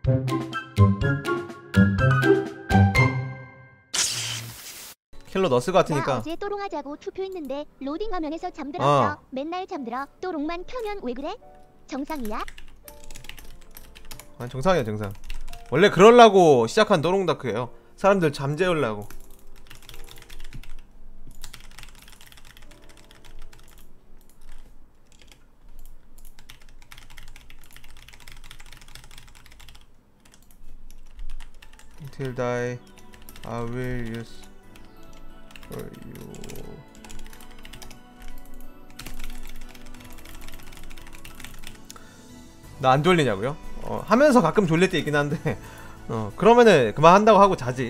킬러 너스 같으니까. 나 어제 또롱하자고 투표했는데 로딩 화면에서 잠들었어. 맨날 잠들어. 또롱만 켜면 왜 그래? 정상이야? 아니 정상이야 정상. 원래 그럴라고 시작한 또롱다크예요. 사람들 잠재우려고. Until die, I will use for you. 나 안 졸리냐고요? 하면서 가끔 졸릴 때 있긴 한데 그러면은 그만한다고 하고 자지.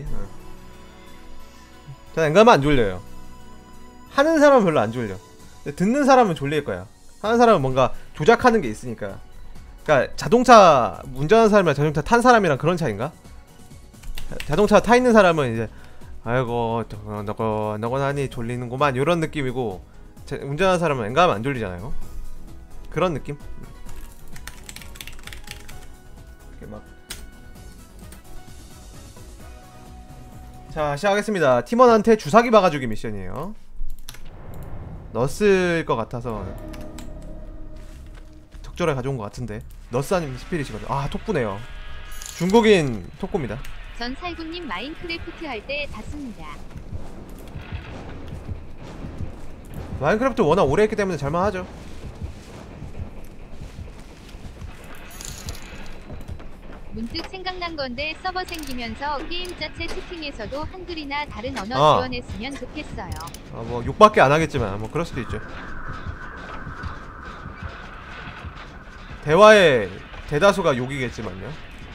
저는 앵간하면 안 졸려요. 하는 사람은 별로 안 졸려. 근데 듣는 사람은 졸릴 거야. 하는 사람은 뭔가 조작하는 게 있으니까. 그러니까 자동차 운전하는 사람이랑 자동차 탄 사람이랑 그런 차이인가? 자동차 타 있는 사람은 이제 아이고 너거나니 졸리는구만 이런 느낌이고, 운전하는 사람은 앵간하면 안 졸리잖아요. 그런 느낌? 막. 자 시작하겠습니다. 팀원한테 주사기 박아주기 미션이에요. 너스일 것 같아서 적절하게 가져온 것 같은데. 너스 아니면 스피릿이거든. 아 톡부네요. 중국인 톡부입니다. 전 살구님 마인크래프트 할 때 봤습니다. 마인크래프트 워낙 오래 했기 때문에 잘만하죠. 문득 생각난 건데 서버 생기면서 게임 자체 채팅에서도 한글이나 다른 언어 지원했으면 좋겠어요. 뭐 욕밖에 안 하겠지만 뭐 그럴 수도 있죠. 대화의 대다수가 욕이겠지만요.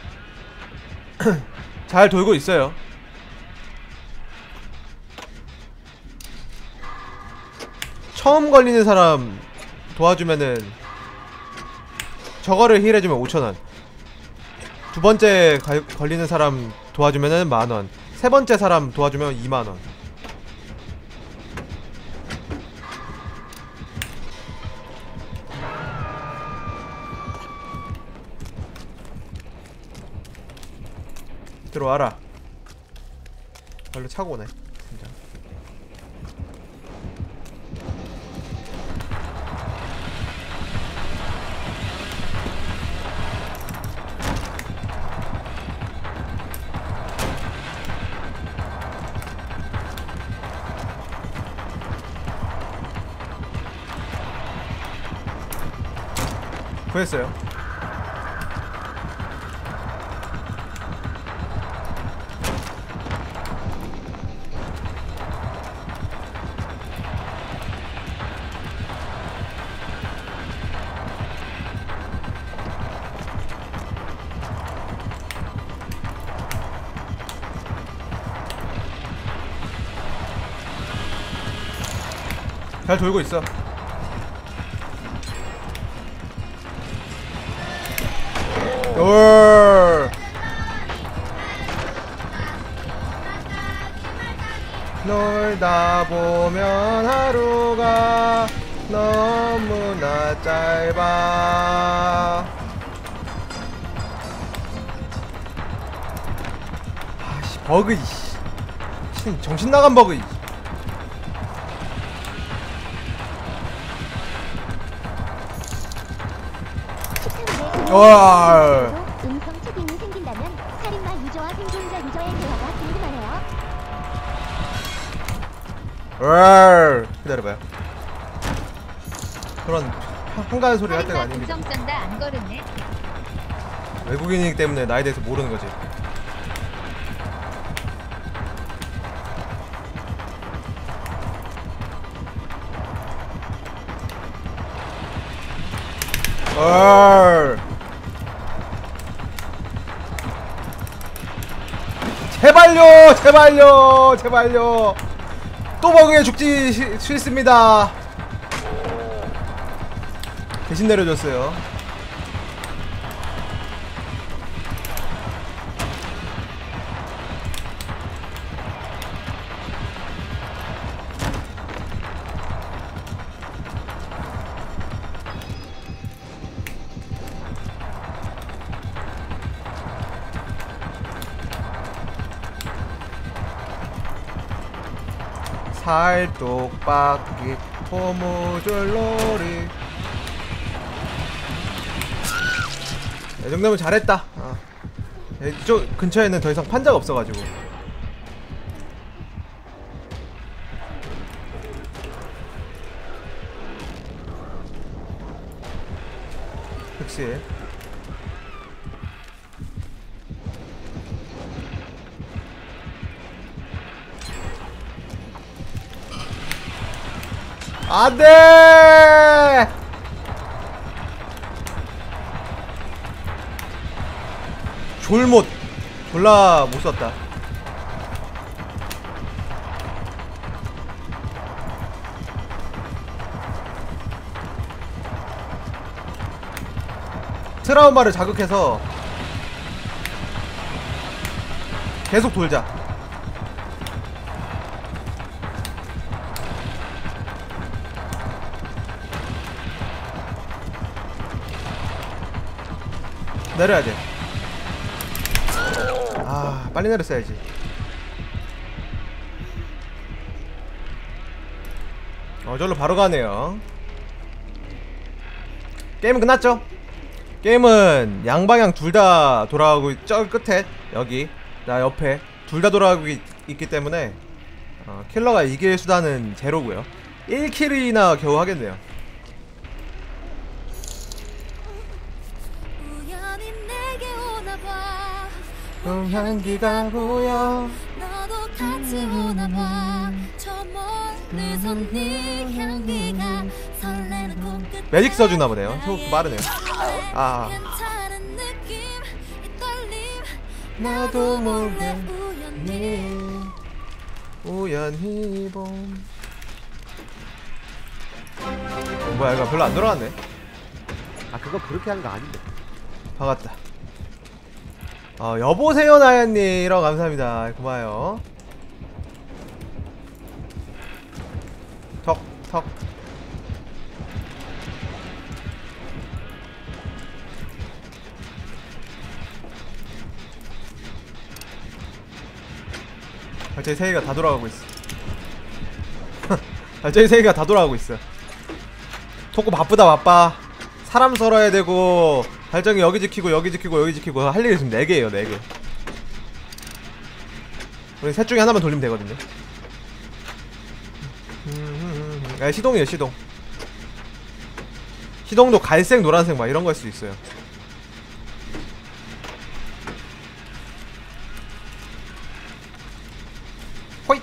잘 돌고 있어요. 처음 걸리는 사람 도와주면은 저거를 힐해주면 5,000원, 두 번째 걸리는 사람 도와주면은 10,000원, 세 번째 사람 도와주면 20,000원. 들어와라. 별로 차고 오네 진짜. 구했어요. 잘 돌고 있어. 놀다 보면 하루가 너무나 짧아. 아씨 버그 이씨. 정신 나간 버그. 와. 음성 채팅이 생긴다면 살인마 유저와 생존자 유저의 대화가 궁금하네요. 기다려봐요. 그런 한가한 소리 할 때가 아닙니다. 음성 쩐다 안 걸으네. 외국인이기 때문에 나에 대해서 모르는 거지. 제발요 제발요 제발요. 또 버그에 죽지 싫습니다. 대신 내려줬어요. 살똑박기 고무줄놀이. 이 정도면 잘했다. 이쪽 근처에는 더 이상 판자가 없어가지고. 역시 안돼. 졸못 졸라 못 썼다. 트라우마를 자극해서 계속 돌자. 내려야 돼. 아, 빨리 내렸어야지. 저절로 바로 가네요. 게임은 끝났죠? 게임은 양방향 둘 다 돌아가고, 저 끝에 여기 나 옆에 둘 다 돌아가고 있기 때문에 킬러가 이길 수단은 제로고요. 1킬이나 겨우 하겠네요. 향기가 보여. 너도 같이 오나봐. 저 멀리서 네 향기가 설레는 손끝. 매직 써주나 보네요. 속도 빠르네요. 아, 괜찮은 느낌, 이 떨림. 나도 몰래 우연히 봄. 뭐야, 이거 별로 안 돌아갔네. 아 그거 그렇게 하는 거 아닌데. 반갑다. 여보세요 나연님 감사합니다. 고마워요. 턱턱. 발전기 3개가 다 돌아가고 있어. 발전기 3개가 다 돌아가고 있어. 토코 바쁘다 바빠. 사람 썰어야 되고, 발전기 여기 지키고 여기 지키고 여기 지키고 할 일이 지금 4개에요 4개. 우리 셋 중에 하나만 돌리면 되거든요. 시동이에요 시동. 시동도 갈색 노란색 막 이런 거일 수도 있어요. 호잇.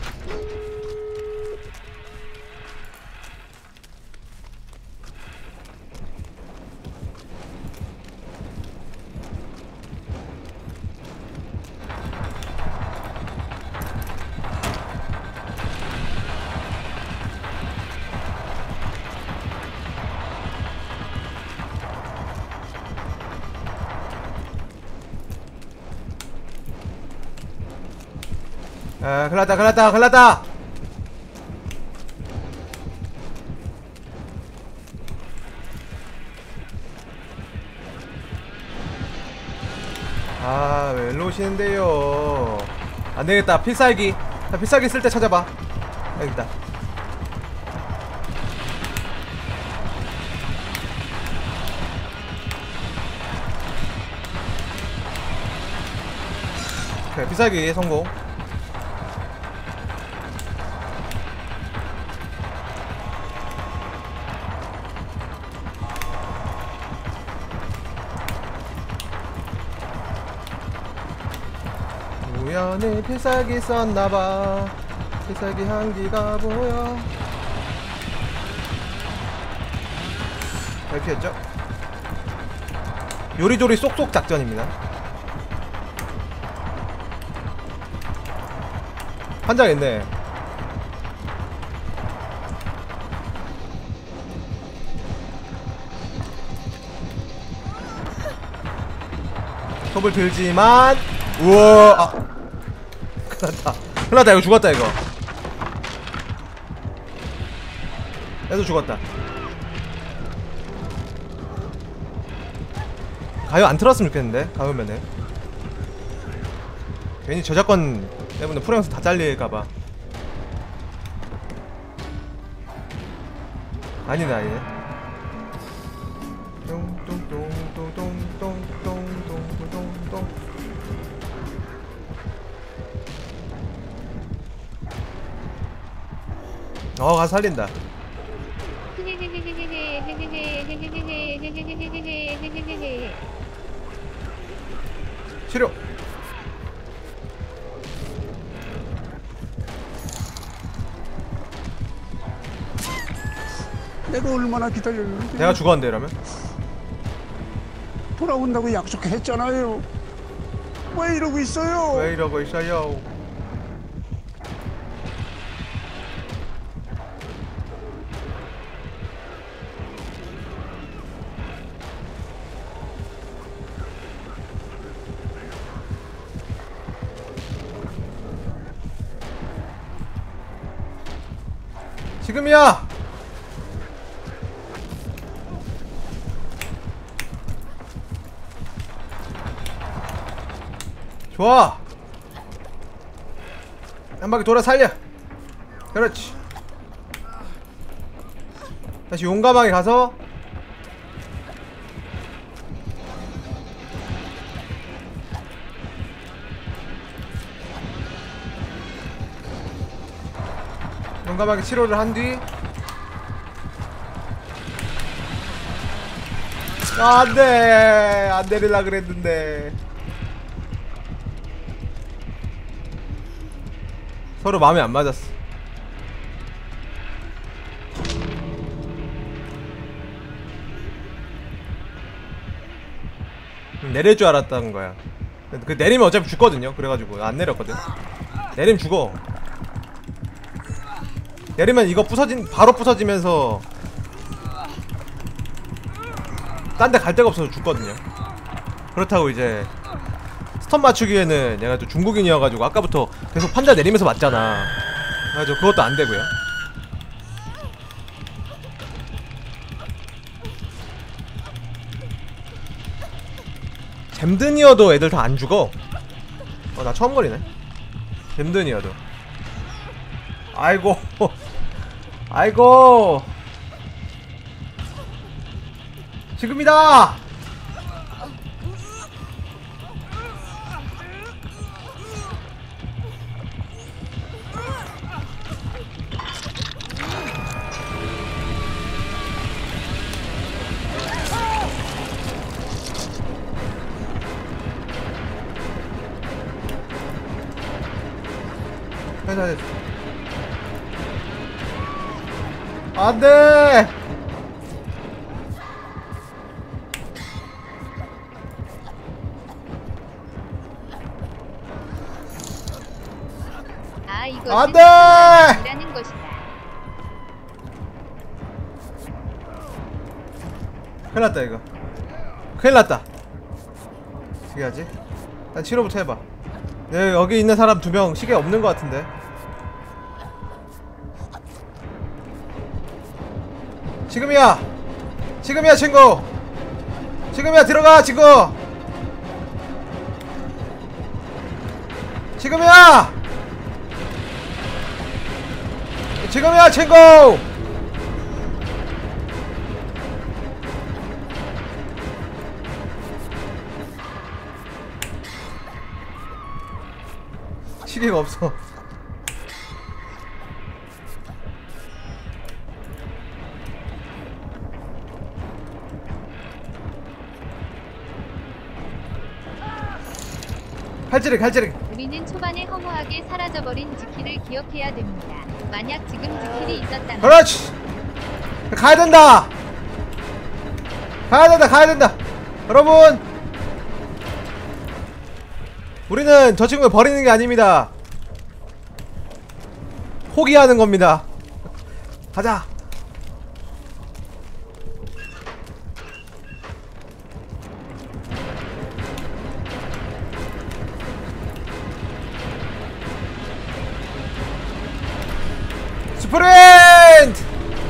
큰일났다. 아, 왜 일로 오시는데요? 안되겠다. 필살기. 필살기 쓸 때 찾아봐. 여기있다. 오케이, 필살기 성공. 우연히 필살기 썼나봐. 필살기 향기가 보여. 잘 피했죠? 요리조리 쏙쏙 작전입니다. 판자가 있네. 톱을 들지만, 우와. 큰일났다. 이거 죽었다. 이거 얘도 죽었다. 가요 안 틀었으면 좋겠는데. 가요면은 괜히 저작권 때문에 프로영상 다 잘릴까봐. 아니네 아니네. 똥똥똥똥똥똥똥똥똥똥똥. 가 살린다. 치료. 내가 얼마나 기다렸는데. 내가 죽었는데 이러면? 돌아온다고 약속했잖아요. 왜 이러고 있어요? 왜 이러고 있어요? 지금이야! 좋아! 한 바퀴 돌아 살려! 그렇지. 다시 용감하게 가서 용감하게 치료를 한 뒤 안돼! 안 내릴라 그랬는데 서로 마음에 안 맞았어. 내릴 줄 알았다는 거야. 그 내리면 어차피 죽거든요. 그래가지고 안 내렸거든. 내리면 죽어. 내리면 이거 바로 부서지면서 딴 데 갈 데가 없어서 죽거든요. 그렇다고 이제 스턴 맞추기에는 얘가 또 중국인이어가지고 아까부터 계속 판자 내리면서 맞잖아. 그래가지고 그것도 안 되고요. 잼든이어도 애들 다 안 죽어. 나 처음 걸리네. 잼든이어도. 아이고. 아이고. 지금이다. 안돼. 아 이거 안돼. 라는 것이다. 큰일났다 이거. 큰일났다. 어떻게 하지? 일단 치료부터 해봐. 네, 여기 있는 사람 2명 시계 없는 것 같은데. 지금이야! 지금이야 친구! 지금이야 들어가 친구! 지금이야! 지금이야 친구! 시계가 없어. 칼찌르. 우리는 초반에 허무하게 사라져버린 지키를 기억해야 됩니다. 만약 지금 지킬이 있었다면 그렇지. 가야된다. 가야된다. 여러분, 우리는 저 친구를 버리는 게 아닙니다. 포기하는 겁니다. 가자. 스프린트!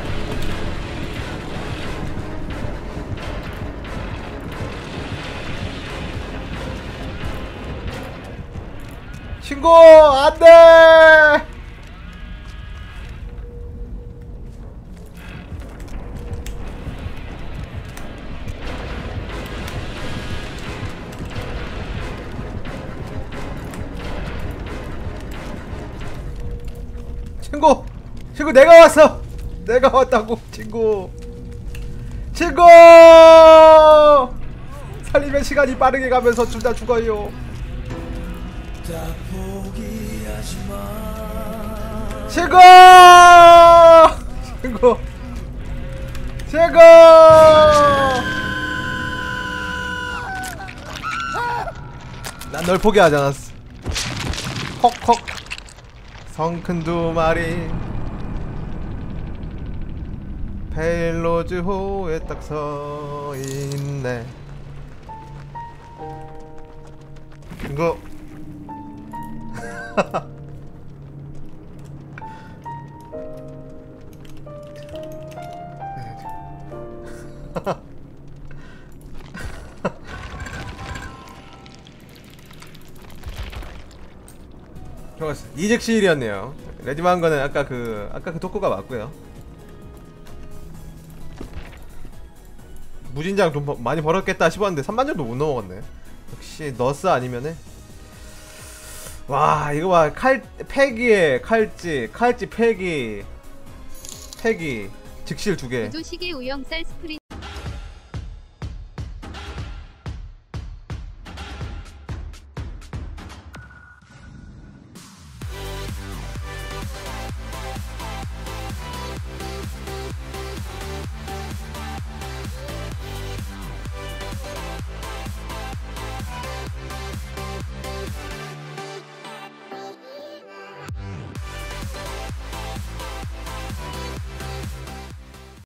친구 안돼. 친구 내가 왔어. 내가 왔다고. 친구 살리면 시간이 빠르게 가면서 둘 다 죽어요. 친구 난 널 포기하지 않았어. 콕콕 성큰 두 마리 페일로즈호에 딱 서 있네. 이거 좋았어. 이직 시일이었네요. 레디만 거는 아까 그 토크가 맞고요. 무진장 좀 많이 벌었겠다 싶었는데 3만 점도 못 넘어갔네. 역시 너스 아니면은 와 이거 봐. 패기에 칼찌 패기 즉실 2개. 구두시계 우영살 스프린